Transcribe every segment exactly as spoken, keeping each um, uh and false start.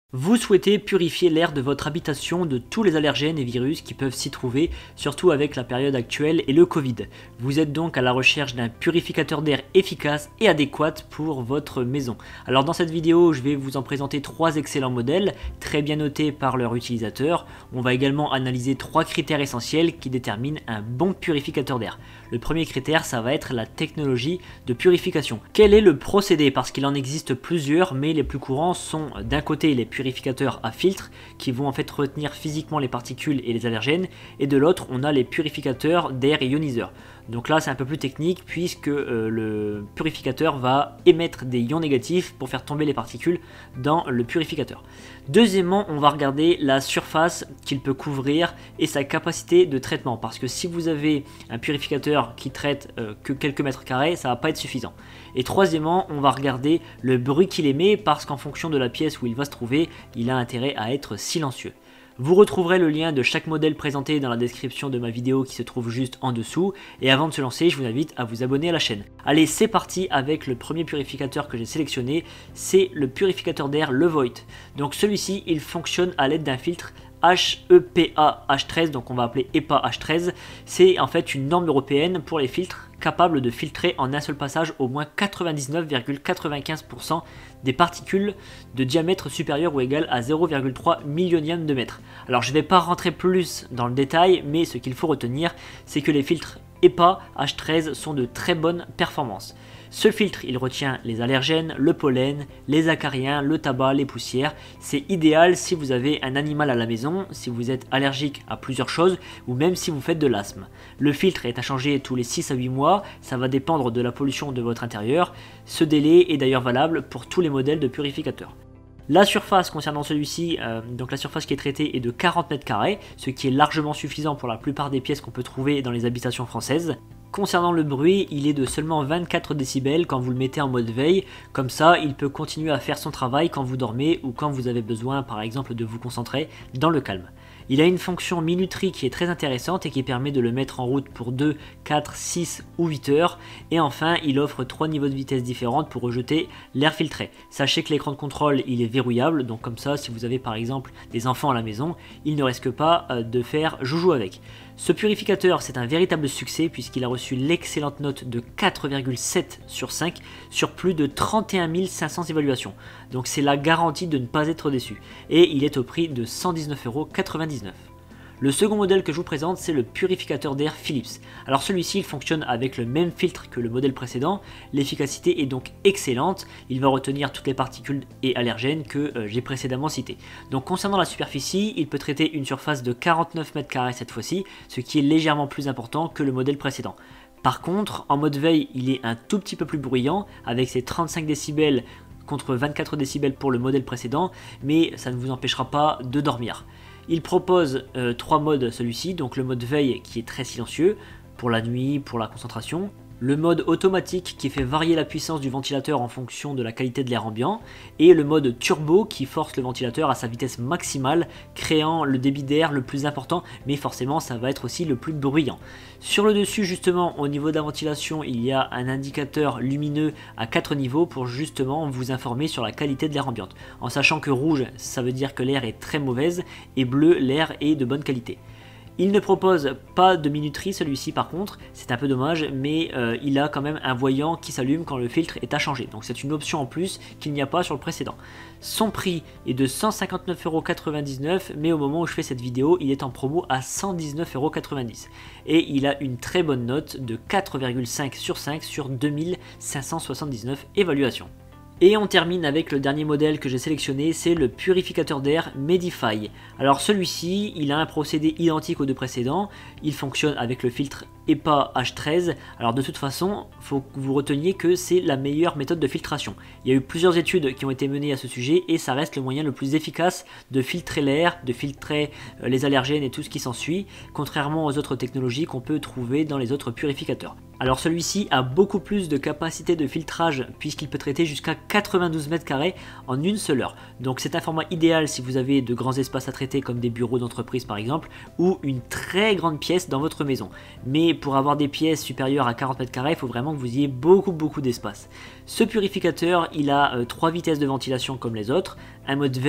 Vous souhaitez purifier l'air de votre habitation de tous les allergènes et virus qui peuvent s'y trouver, surtout avec la période actuelle et le Covid. Vous êtes donc à la recherche d'un purificateur d'air efficace et adéquat pour votre maison. Alors dans cette vidéo, je vais vous en présenter trois excellents modèles, très bien notés par leurs utilisateurs. On va également analyser trois critères essentiels qui déterminent un bon purificateur d'air. Le premier critère, ça va être la technologie de purification. Quel est le procédé? Parce qu'il en existe plusieurs, mais les plus courants sont d'un côté les purificateurs à filtre qui vont en fait retenir physiquement les particules et les allergènes, et de l'autre on a les purificateurs d'air ioniseurs. Donc là c'est un peu plus technique puisque euh, le purificateur va émettre des ions négatifs pour faire tomber les particules dans le purificateur. Deuxièmement, on va regarder la surface qu'il peut couvrir et sa capacité de traitement, parce que si vous avez un purificateur qui traite euh, que quelques mètres carrés, ça va pas être suffisant. Et troisièmement, on va regarder le bruit qu'il émet, parce qu'en fonction de la pièce où il va se trouver, il a intérêt à être silencieux. Vous retrouverez le lien de chaque modèle présenté dans la description de ma vidéo qui se trouve juste en dessous. Et avant de se lancer, je vous invite à vous abonner à la chaîne. Allez, c'est parti avec le premier purificateur que j'ai sélectionné. C'est le purificateur d'air Levoit. Donc celui-ci, il fonctionne à l'aide d'un filtre H E P A H treize, donc on va appeler E P A H treize. C'est en fait une norme européenne pour les filtres capable de filtrer en un seul passage au moins quatre-vingt-dix-neuf virgule quatre-vingt-quinze pour cent des particules de diamètre supérieur ou égal à zéro virgule trois millionième de mètre. Alors je ne vais pas rentrer plus dans le détail, mais ce qu'il faut retenir, c'est que les filtres E P A H treize sont de très bonnes performances. Ce filtre, il retient les allergènes, le pollen, les acariens, le tabac, les poussières. C'est idéal si vous avez un animal à la maison, si vous êtes allergique à plusieurs choses ou même si vous faites de l'asthme. Le filtre est à changer tous les six à huit mois, ça va dépendre de la pollution de votre intérieur. Ce délai est d'ailleurs valable pour tous les modèles de purificateurs. La surface concernant celui-ci, euh, donc la surface qui est traitée est de quarante mètres carrés, ce qui est largement suffisant pour la plupart des pièces qu'on peut trouver dans les habitations françaises. Concernant le bruit, il est de seulement vingt-quatre décibels quand vous le mettez en mode veille, comme ça il peut continuer à faire son travail quand vous dormez ou quand vous avez besoin par exemple de vous concentrer dans le calme. Il a une fonction minuterie qui est très intéressante et qui permet de le mettre en route pour deux, quatre, six ou huit heures. Et enfin, il offre trois niveaux de vitesse différentes pour rejeter l'air filtré. Sachez que l'écran de contrôle, il est verrouillable, donc comme ça, si vous avez par exemple des enfants à la maison, il ne risque pas de faire joujou avec. Ce purificateur, c'est un véritable succès puisqu'il a reçu l'excellente note de quatre virgule sept sur cinq sur plus de trente et un mille cinq cents évaluations. Donc c'est la garantie de ne pas être déçu. Et il est au prix de cent dix-neuf euros quatre-vingt-dix-neuf. Le second modèle que je vous présente, c'est le purificateur d'air Philips. Alors celui-ci, il fonctionne avec le même filtre que le modèle précédent. L'efficacité est donc excellente. Il va retenir toutes les particules et allergènes que euh, j'ai précédemment cités. Donc concernant la superficie, il peut traiter une surface de quarante-neuf mètres carrés cette fois-ci, ce qui est légèrement plus important que le modèle précédent. Par contre, en mode veille, il est un tout petit peu plus bruyant, avec ses trente-cinq décibels contre vingt-quatre décibels pour le modèle précédent, mais ça ne vous empêchera pas de dormir. Il propose euh, trois modes celui-ci, donc le mode veille qui est très silencieux, pour la nuit, pour la concentration. Le mode automatique qui fait varier la puissance du ventilateur en fonction de la qualité de l'air ambiant, et le mode turbo qui force le ventilateur à sa vitesse maximale, créant le débit d'air le plus important, mais forcément ça va être aussi le plus bruyant. Sur le dessus justement, au niveau de la ventilation, il y a un indicateur lumineux à quatre niveaux pour justement vous informer sur la qualité de l'air ambiante, en sachant que rouge ça veut dire que l'air est très mauvaise, et bleu l'air est de bonne qualité. Il ne propose pas de minuterie celui-ci par contre, c'est un peu dommage, mais euh, il a quand même un voyant qui s'allume quand le filtre est à changer, donc c'est une option en plus qu'il n'y a pas sur le précédent. Son prix est de cent cinquante-neuf euros quatre-vingt-dix-neuf, mais au moment où je fais cette vidéo, il est en promo à cent dix-neuf euros quatre-vingt-dix. Et il a une très bonne note de quatre virgule cinq sur cinq sur deux mille cinq cent soixante-dix-neuf évaluations. Et on termine avec le dernier modèle que j'ai sélectionné, c'est le purificateur d'air Medify. Alors celui-ci, il a un procédé identique aux deux précédents, il fonctionne avec le filtre E P A H treize. Alors de toute façon, il faut que vous reteniez que c'est la meilleure méthode de filtration. Il y a eu plusieurs études qui ont été menées à ce sujet et ça reste le moyen le plus efficace de filtrer l'air, de filtrer les allergènes et tout ce qui s'ensuit, contrairement aux autres technologies qu'on peut trouver dans les autres purificateurs. Alors celui-ci a beaucoup plus de capacité de filtrage puisqu'il peut traiter jusqu'à quatre-vingt-douze mètres carrés en une seule heure. Donc c'est un format idéal si vous avez de grands espaces à traiter comme des bureaux d'entreprise par exemple, ou une très grande pièce dans votre maison. Mais pour avoir des pièces supérieures à quarante mètres carrés, il faut vraiment que vous ayez beaucoup beaucoup d'espace. Ce purificateur, il a euh, trois vitesses de ventilation comme les autres, un mode veille,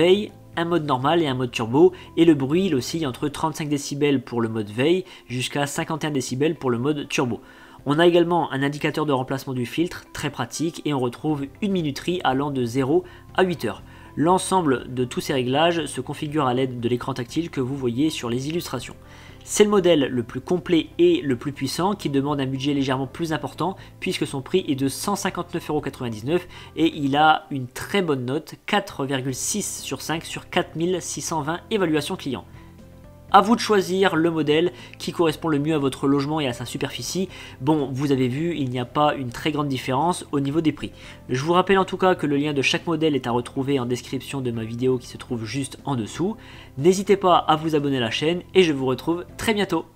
un mode normal et un mode turbo, et le bruit il oscille entre trente-cinq décibels pour le mode veille jusqu'à cinquante et un décibels pour le mode turbo. On a également un indicateur de remplacement du filtre, très pratique, et on retrouve une minuterie allant de zéro à huit heures. L'ensemble de tous ces réglages se configure à l'aide de l'écran tactile que vous voyez sur les illustrations. C'est le modèle le plus complet et le plus puissant qui demande un budget légèrement plus important puisque son prix est de cent cinquante-neuf euros quatre-vingt-dix-neuf et il a une très bonne note, quatre virgule six sur cinq sur quatre mille six cent vingt évaluations clients. A vous de choisir le modèle qui correspond le mieux à votre logement et à sa superficie. Bon, vous avez vu, il n'y a pas une très grande différence au niveau des prix. Je vous rappelle en tout cas que le lien de chaque modèle est à retrouver en description de ma vidéo qui se trouve juste en dessous. N'hésitez pas à vous abonner à la chaîne et je vous retrouve très bientôt.